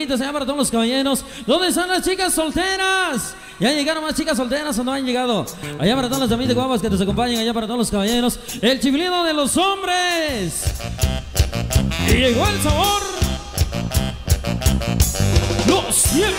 Allá para todos los caballeros. ¿Dónde están las chicas solteras? ¿Ya llegaron más chicas solteras o no han llegado? Allá para todas las damitas guapas que nos acompañan. Allá para todos los caballeros. El chiflido de los hombres. Y llegó el sabor. Los cielos.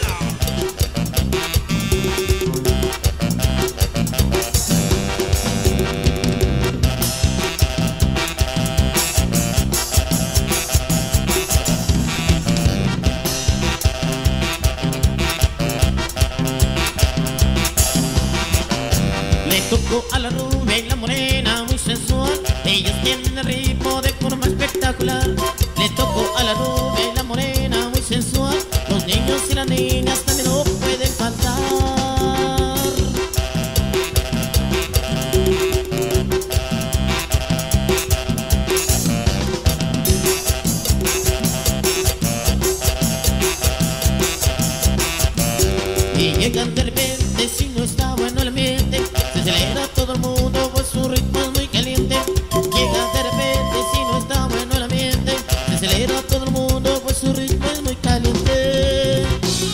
Tocó a la rubia y la morena muy sensual. Ellos tienen el ritmo de forma espectacular. Le tocó a la rubia y la morena muy sensual. Los niños y las niñas también no pueden faltar. Y llegan de repente si no está bueno el ambiente. Se acelera todo el mundo, pues su ritmo es muy caliente. Llega de repente si no está bueno el ambiente. Se acelera todo el mundo, pues su ritmo es muy caliente.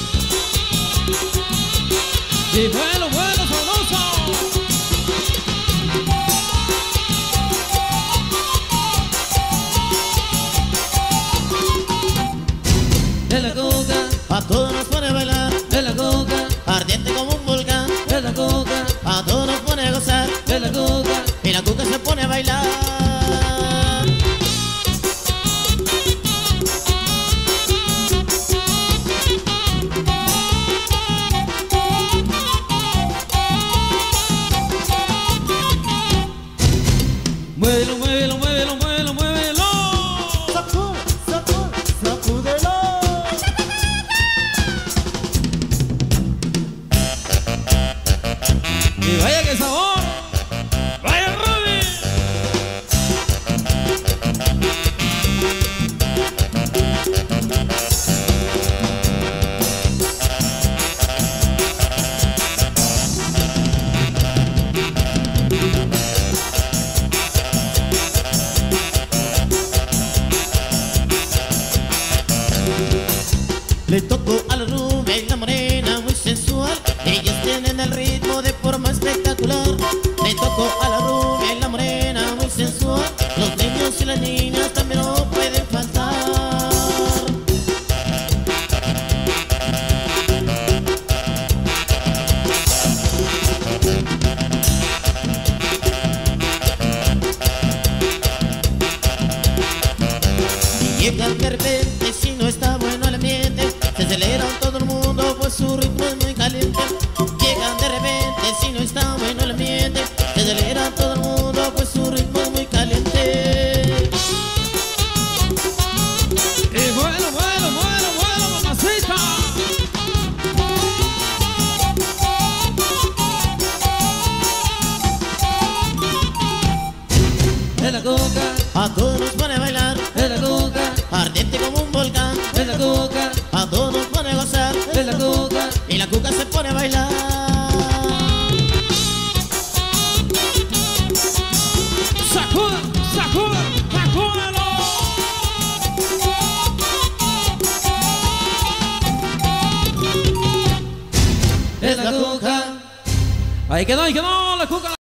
Y bueno, sabroso. De la coca, A todos nos pone a bailar, de la coca, ardiente como un volcán. de la coca, A todos nos pone a gozar, de la coca. y la cuca se pone a bailar. Muévelo, muévelo, muévelo, muévelo, muévelo. Sacude, sacude, sacúdelo. Y vaya que sabor. Vaya Ruby. Le tocó a la rubia y la morena muy sensual. Ellos tienen el ritmo de forma espectacular. Le tocó a la rubia y la morena muy sensual. Los niños y las niñas también no pueden faltar. Y llegan de repente si no está bueno el ambiente. Se acelera todo el mundo, pues su ritmo es muy caliente. Llegan de repente si no está bueno el ambiente. Se acelera todo el mundo, pues su ritmo es muy caliente. Y bueno, mamacita. De la coca, A todos nos pone a bailar, de la coca, ardiente como un volcán. de la coca, A todos nos pone a gozar, de la coca. y la cuca se pone a bailar. Sacuda, sacuda, sacúdalo. De la coca. Ahí quedó la coca.